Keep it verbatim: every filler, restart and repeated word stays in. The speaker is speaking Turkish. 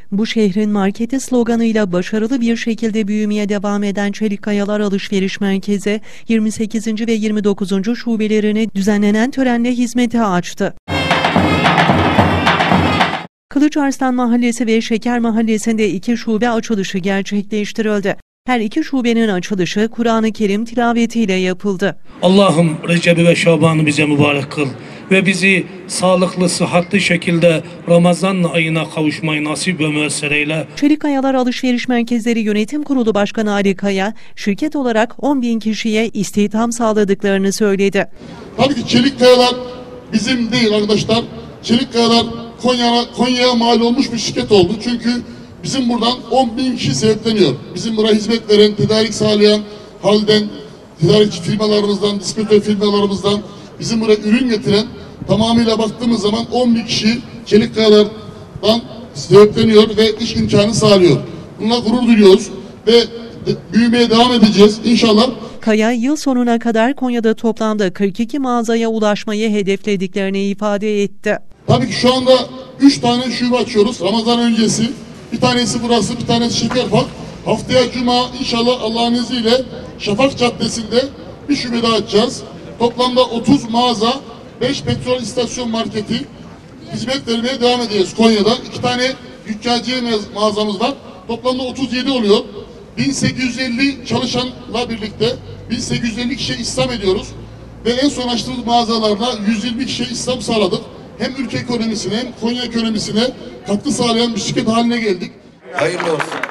Bu şehrin marketi sloganıyla başarılı bir şekilde büyümeye devam eden Çelikkayalar Alışveriş Merkezi, yirmi sekizinci ve yirmi dokuzuncu şubelerini düzenlenen törenle hizmete açtı. Kılıçarslan Mahallesi ve Şeker Mahallesi'nde iki şube açılışı gerçekleştirildi. Her iki şubenin açılışı Kur'an-ı Kerim tilavetiyle yapıldı. Allah'ım Recep'i ve Şaban'ı bize mübarek kıl ve bizi sağlıklı, sıhhatli şekilde Ramazan ayına kavuşmayı nasip ve müessir eyle. Çelikkayalar Alışveriş Merkezleri Yönetim Kurulu Başkanı Ali Kaya, şirket olarak on bin kişiye istihdam sağladıklarını söyledi. Tabii ki Çelikkayalar bizim değil arkadaşlar. Çelikkayalar Konya'ya Konya'ya mal olmuş bir şirket oldu. Çünkü bizim buradan on bin kişi sebepleniyor. Bizim buraya hizmet veren, tedarik sağlayan, halden, tedarikçi firmalarımızdan, distribütör firmalarımızdan bizim buraya ürün getiren, tamamıyla baktığımız zaman on bin kişi Çelikkayalar'dan sebepleniyor ve iş imkanı sağlıyor. Bununla gurur duyuyoruz ve büyümeye devam edeceğiz inşallah. Kaya, yıl sonuna kadar Konya'da toplamda kırk iki mağazaya ulaşmayı hedeflediklerini ifade etti. Tabii ki şu anda üç tane şube açıyoruz Ramazan öncesi. Bir tanesi burası, bir tanesi Şekerpark. Haftaya Cuma inşallah Allah'ın izniyle Şafak Caddesi'nde bir şube daha açacağız. Toplamda otuz mağaza, beş petrol istasyon marketi hizmet vermeye devam edeceğiz Konya'da. İki tane züccaciye mağazamız var. Toplamda otuz yedi oluyor. bin sekiz yüz elli çalışanla birlikte bin sekiz yüz elli kişiye istihdam ediyoruz. Ve en son açtığımız mağazalarla yüz yirmi kişiye istihdam sağladık. Hem ülke ekonomisine hem Konya ekonomisine katkı sağlayan bir şirket haline geldik. Hayırlı olsun.